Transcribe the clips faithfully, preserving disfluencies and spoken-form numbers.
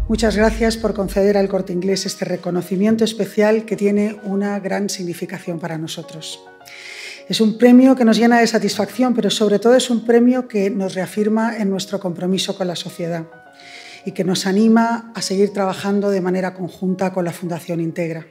Muchas gracias por conceder al Corte Inglés este reconocimiento especial que tiene una gran significación para nosotros. Es un premio que nos llena de satisfacción, pero sobre todo es un premio que nos reafirma en nuestro compromiso con la sociedad y que nos anima a seguir trabajando de manera conjunta con la Fundación Integra.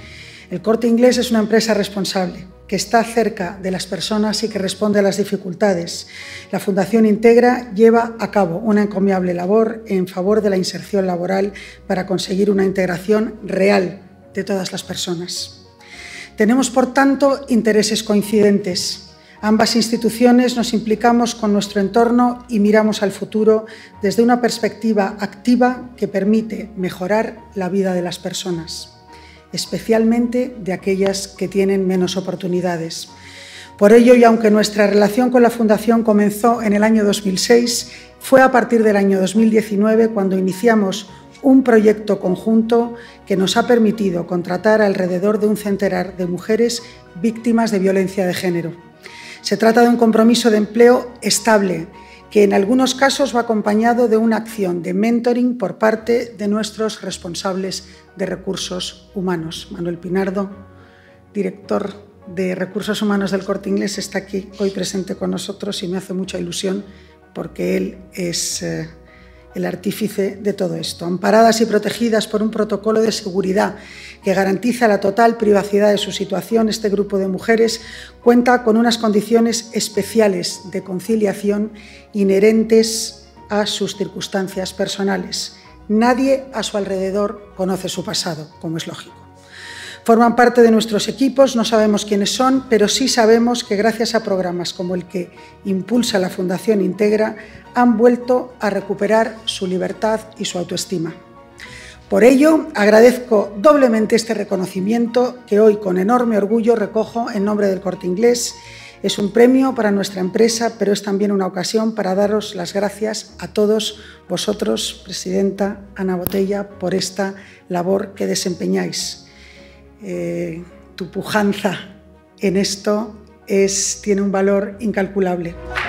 El Corte Inglés es una empresa responsable, que está cerca de las personas y que responde a las dificultades. La Fundación Integra lleva a cabo una encomiable labor en favor de la inserción laboral para conseguir una integración real de todas las personas. Tenemos, por tanto, intereses coincidentes. Ambas instituciones nos implicamos con nuestro entorno y miramos al futuro desde una perspectiva activa que permite mejorar la vida de las personas, especialmente de aquellas que tienen menos oportunidades. Por ello, y aunque nuestra relación con la Fundación comenzó en el año dos mil seis, fue a partir del año dos mil diecinueve cuando iniciamos un proyecto conjunto que nos ha permitido contratar alrededor de un centenar de mujeres víctimas de violencia de género. Se trata de un compromiso de empleo estable, que en algunos casos va acompañado de una acción de mentoring por parte de nuestros responsables de recursos humanos. Manuel Pinardo, director de Recursos Humanos del Corte Inglés, está aquí hoy presente con nosotros y me hace mucha ilusión porque él es eh, el artífice de todo esto. Amparadas y protegidas por un protocolo de seguridad que garantiza la total privacidad de su situación, este grupo de mujeres cuenta con unas condiciones especiales de conciliación inherentes a sus circunstancias personales. Nadie a su alrededor conoce su pasado, como es lógico. Forman parte de nuestros equipos, no sabemos quiénes son, pero sí sabemos que gracias a programas como el que impulsa la Fundación Integra han vuelto a recuperar su libertad y su autoestima. Por ello, agradezco doblemente este reconocimiento que hoy con enorme orgullo recojo en nombre del Corte Inglés. Es un premio para nuestra empresa, pero es también una ocasión para daros las gracias a todos vosotros, Presidenta Ana Botella, por esta labor que desempeñáis. Eh, tu pujanza en esto es, tiene un valor incalculable.